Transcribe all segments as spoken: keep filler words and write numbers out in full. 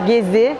Gezi,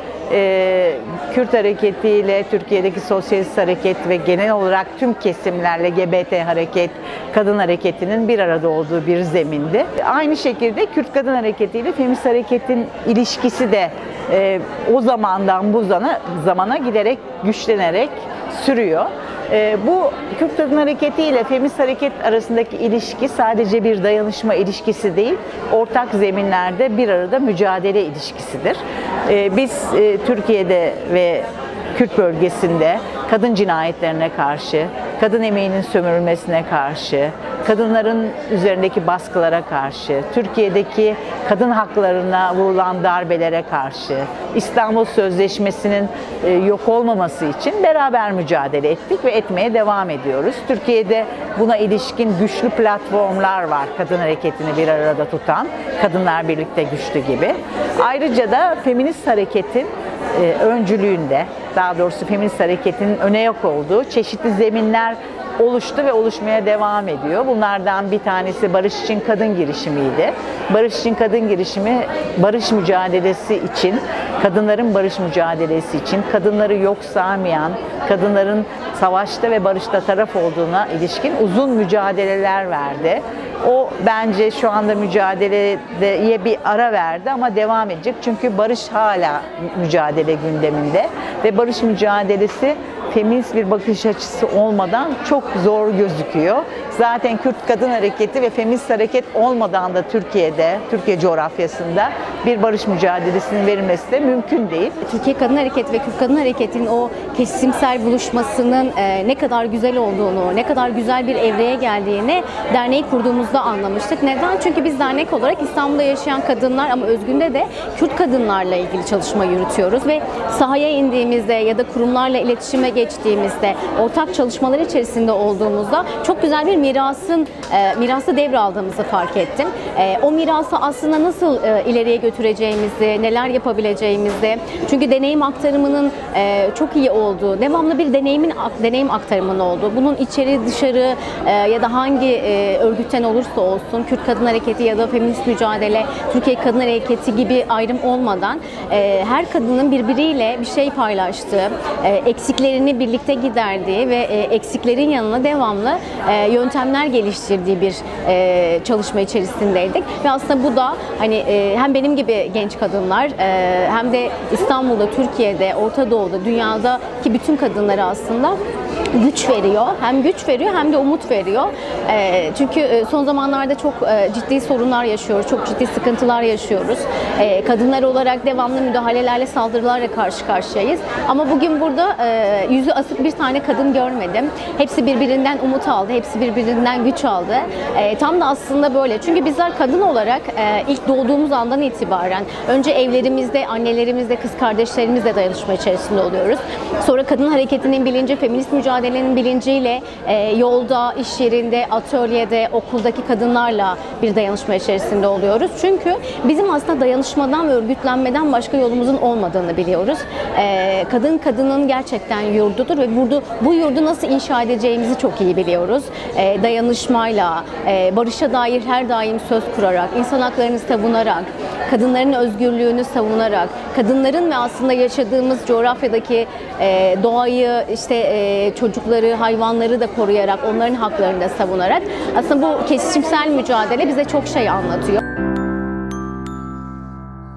e, Kürt hareketiyle Türkiye'deki sosyalist hareket ve genel olarak tüm kesimlerle L G B T hareket, kadın hareketinin bir arada olduğu bir zemindi. Aynı şekilde Kürt kadın hareketiyle feminist hareketin ilişkisi de e, o zamandan bu zamana, zamana giderek güçlenerek sürüyor. E, bu Kürt kadın hareketi ile feminist hareket arasındaki ilişki sadece bir dayanışma ilişkisi değil, ortak zeminlerde bir arada mücadele ilişkisidir. E, biz e, Türkiye'de ve Kürt bölgesinde kadın cinayetlerine karşı, kadın emeğinin sömürülmesine karşı, kadınların üzerindeki baskılara karşı, Türkiye'deki kadın haklarına vurulan darbelere karşı, İstanbul Sözleşmesi'nin yok olmaması için beraber mücadele ettik ve etmeye devam ediyoruz. Türkiye'de buna ilişkin güçlü platformlar var, kadın hareketini bir arada tutan, Kadınlar Birlikte Güçlü gibi. Ayrıca da feminist hareketin öncülüğünde, daha doğrusu feminist hareketin öne yok olduğu çeşitli zeminler oluştu ve oluşmaya devam ediyor. Bunlardan bir tanesi Barış için Kadın girişimiydi. Barış için Kadın girişimi, barış mücadelesi için, kadınların barış mücadelesi için, kadınları yok saymayan, kadınların savaşta ve barışta taraf olduğuna ilişkin uzun mücadeleler verdi. O bence şu anda mücadeleye bir ara verdi ama devam edecek. Çünkü barış hala mücadele gündeminde ve barış mücadelesi feminist bir bakış açısı olmadan çok zor gözüküyor. Zaten Kürt kadın hareketi ve feminist hareket olmadan da Türkiye'de, Türkiye coğrafyasında bir barış mücadelesinin verilmesi de mümkün değil. Türkiye Kadın Hareketi ve Kürt Kadın Hareketi'nin o kesimsel buluşmasının e, ne kadar güzel olduğunu, ne kadar güzel bir evreye geldiğini derneği kurduğumuzda anlamıştık. Neden? Çünkü biz dernek olarak İstanbul'da yaşayan kadınlar ama özgünde de Kürt kadınlarla ilgili çalışma yürütüyoruz ve sahaya indiğimizde ya da kurumlarla iletişime geçtiğimizde, ortak çalışmalar içerisinde olduğumuzda çok güzel bir mirasın e, mirası devraldığımızı fark ettim. E, o mirası aslında nasıl e, ileriye götüreceğimizi, neler yapabileceğimizi, çünkü deneyim aktarımının e, çok iyi olduğu, devamlı bir deneyimin deneyim aktarımının olduğu, bunun içeri dışarı e, ya da hangi e, örgütten olursa olsun, Kürt Kadın Hareketi ya da feminist mücadele, Türkiye Kadın Hareketi gibi ayrım olmadan e, her kadının birbiriyle bir şey paylaştığı, e, eksiklerini birlikte giderdiği ve e, eksiklerin yanına devamlı e, yöntemler geliştirdiği bir e, çalışma içerisindeydik. Ve aslında bu da hani e, hem benim gibi genç kadınlar e, hem de İstanbul'da, Türkiye'de, Orta Doğu'da, dünyadaki bütün kadınlara aslında güç veriyor. Hem güç veriyor hem de umut veriyor. E, çünkü son zamanlarda çok e, ciddi sorunlar yaşıyoruz. Çok ciddi sıkıntılar yaşıyoruz. E, kadınlar olarak devamlı müdahalelerle, saldırılarla karşı karşıyayız. Ama bugün burada e, yüzü asık bir tane kadın görmedim. Hepsi birbirinden umut aldı. Hepsi birbirinden güç aldı. E, tam da aslında böyle. Çünkü bizler kadın olarak e, ilk doğduğumuz andan itibaren önce evlerimizde, annelerimizle, kız kardeşlerimizle dayanışma içerisinde oluyoruz. Sonra kadın hareketinin bilinci, feminist mücadelenin bilinciyle e, yolda, iş yerinde, atölyede, okuldaki kadınlarla bir dayanışma içerisinde oluyoruz. Çünkü bizim aslında dayanışmadan ve örgütlenmeden başka yolumuzun olmadığını biliyoruz. E, kadın kadının gerçekten yurdudur ve burada, bu yurdu nasıl inşa edeceğimizi çok iyi biliyoruz. E, dayanışmayla, e, barışa dair her daim söz kurarak, insan haklarını savunarak, kadınların özgürlüğünü savunarak, kadınların ve aslında yaşadığımız coğrafyadaki e, doğayı, işte e, çocukları, hayvanları da koruyarak, onların haklarını da savunarak aslında bu kesişimsel mücadele bize çok şey anlatıyor.